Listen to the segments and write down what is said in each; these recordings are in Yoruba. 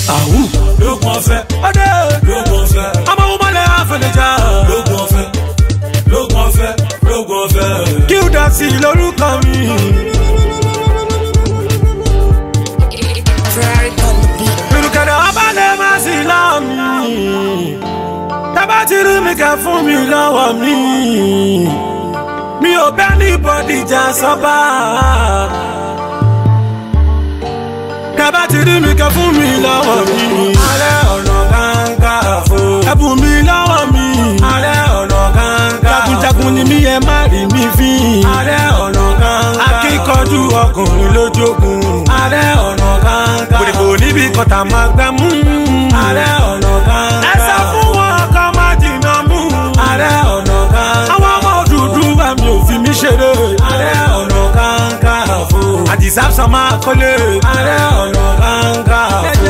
Awu lóògùn ọ̀fẹ́. Ọdẹ lóògùn ọ̀fẹ́. Ọmọ wo mọ́lẹ̀ àfẹnẹjà. Lóògùn ọ̀fẹ́. Lóògùn ọ̀fẹ́. Lóògùn ọ̀fẹ́. Kí o dá sí lórúkọ mi. Irukẹ̀dẹ̀ ọba lè má sí lọ́wọ́ mi. Tábà ti rí mi kẹ́ fún mi lọ́wọ́ mi. Mi ò bẹ́ ní bọ́dì jà sọ́ba. Tábà ti rí mi kẹ́ fún mi lọ́wọ́ mi. Ààrẹ Ọ̀nà Kakanfò. Ẹ̀bùn mi lọ́wọ́ mi. Ààrẹ Ọ̀nà Kakanfò. Jagunjagun ni mí ẹ má rí mi fín. Ààrẹ Ọ̀nà Kakanfò. Akíkanjú ọkùnrin lójókun. Ààrẹ Ọ̀nà Kakanfò. Kòrìkò níbi kọta máa gbá mú. Ààrẹ Ọ̀nà Kakanfò. Ẹ sọ fún wọn ọkọ má jìnnà mú. Ààrẹ Ọ̀nà Kakanfò. Àwọn ọmọ Odùduwà mi ò fi mí ṣeré. Ààrẹ Ọ̀nà Kakanfò. Àdìsá sọ máa kọ́lé. Ààrẹ Ọ̀nà Kakanfò.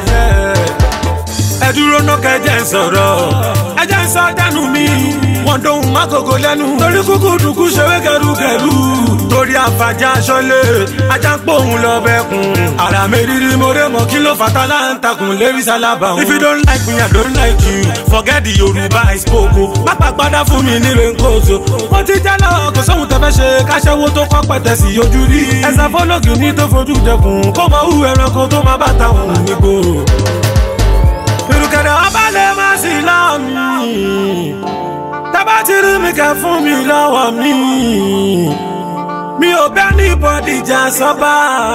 Ẹ dúró náà kẹjẹ ń sọ̀rọ̀. Ẹ jẹ́ ń sọ dánú mi. Wọ́n dóhùn má kòkó lẹ́nu. Torí kúkú dùkú ṣeré kẹrùkẹrù. Torí àfàjà aṣọ́lé. Ajá ń pòun lọ bẹ́kùn. Àrà mi rírí mo ré mọ́ kí ló fàtà láǹtakùn lérí sálábà. If you don't like me, I don't like you. Forget the Yorùbá I spoke. Pápá padà fún mi ní rẹ́ńkóso. Wọ́n ti já lọ kò sóhun tẹ́fẹ́ ṣe. Káṣẹ́wó tó kọ́ pẹ̀tẹ́ sí ojú rí. Ẹ̀sà fọ́lọ́gì ní tó fojú jẹkùn. Kó mọ hù ẹranko tó má bàtà òun nígbò. Irukẹ̀dẹ̀ ọba lè má sí lọ́wọ́ mi. Tábà ti rí mi kẹ́ fún mi lọ́wọ́ mi. Mi ò bẹ́ ní bọ́dì jà sọ́ba.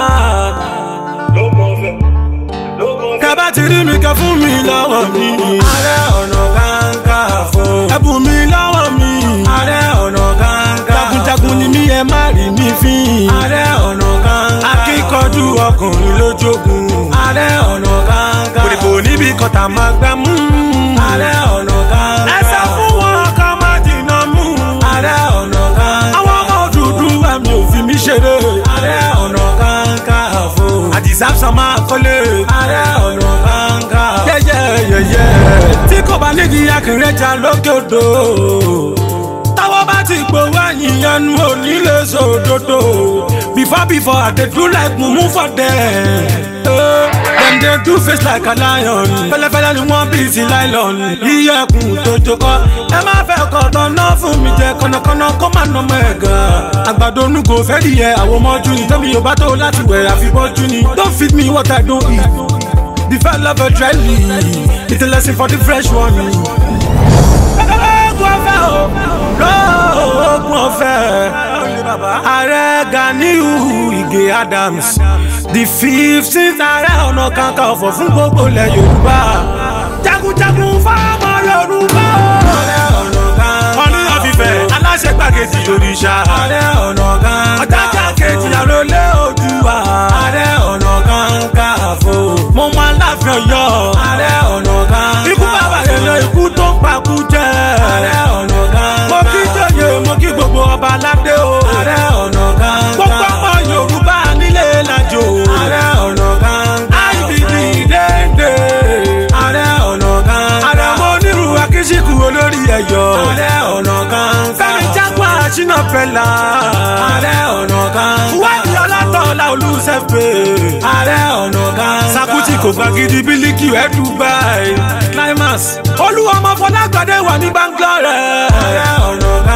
Tábà ti rí mi kẹ́ fún mi lọ́wọ́ mi. Ààrẹ Ọ̀nà Kakanfò. Ẹ̀bùn mi lọ́wọ́ mi. Ààrẹ Ọ̀nà Kakanfò. Jagunjagun ni mí ẹ má rí mi fín. Ààrẹ Ọ̀nà Kakanfò. Akíkanjú ọkùnrin lójókun. Ààrẹ Ọ̀nà Kakanfò. Kòrìkò níbi kọta máa gbá mú. Ààrẹ Ọ̀nà Kakanfò. Ẹ sọ fún wọn ọkọ má jìnnà mú. Ààrẹ Ọ̀nà Kakanfò. Àwọn ọmọ Odùduwà mi ò fi mí ṣeré. Ààrẹ Ọ̀nà Kakanfò. Àdìsá sọ máa kọ́lé. Ààrẹ Ọ̀nà Kakanfò. Yẹ́yẹ́ tí kò bá nídìí akínrẹ́jà lókè odò. Táwọ́ bá ti gbowó ẹ̀yìn ẹnu òní lè sòdodo. Before I dey do like mumu for them. Dem dey do face like a lion. Fẹ́lẹ́fẹ́lẹ́ ni wọ́n bí sí nylon. Iyẹ̀kùn tó jókòó. Ẹ má fẹ́ kọ̀tọ̀ náà fún mi jẹ kọ̀nàkọ̀nà kó má nà ọmọ ẹ̀ gan. Àgbàdo onúgo fẹ́ di ẹ àwọn ọmọjú ni. Tẹ́mi yóò bá tó láti wẹ̀ àfibọ́jú ni. Don't feed me what I don't eat. The fat lover dryly. It's a lesson for the fresh one. Lóògùn ọ̀fẹ́ o. Lóògùn ọ̀fẹ́. Ààrẹ Ganiu Ige Adams. The 15th Ààrẹ Ọ̀nà Kakanfò fún gbogbo ilẹ̀ Yorùbá. Jagunjagun fáwọn Yorùbá. Ààrẹ Ọ̀nà Kakanfò. Ọ̀ní ọ̀fìfẹ́ aláṣẹ gbàgede òrìṣà. Ààrẹ Ọ̀nà Kakanfò. Ọ̀jájá kejì àròlé Oòduà. Ààrẹ Ọ̀nà Kakanfò. Mo máa láàfin Ọ̀yọ́. Ààrẹ Ọ̀nà Kakanfò. Ikú bàbá èèyàn ikú tó ń pakú jẹ́. Ààrẹ Ọ̀nà Kakanfò. Mo kí jòyè mo kí gbogbo ọba aládé o. Ààrẹ Ọ̀nà Kakanfò. Gbogbo ọmọ Yorùbá nílé lájò. Ààrẹ Ọ̀nà Kakanfò. IBD dédé. Ààrẹ Ọ̀nà Kakanfò. Ààrẹ mo nírú akíṣíkù olórí ẹ̀yọ́. Ààrẹ Ọ̀nà Kakanfò. Fẹ́mi Jágbá Ṣínà Pẹ́lá. Ààrẹ Ọ̀nà Kakanfò. Wádìí Ọlátọ́lá Olúṣẹ́fẹ̀. Ààrẹ Ọ̀nà Kakanfò. Sakuti kò gbàgidi Bílíkì ẹ̀ Dubai. Climax. Olúwọmọ Fọlágbadé wà ní Bangalore. Ààrẹ Ọ̀nà Kakanfò.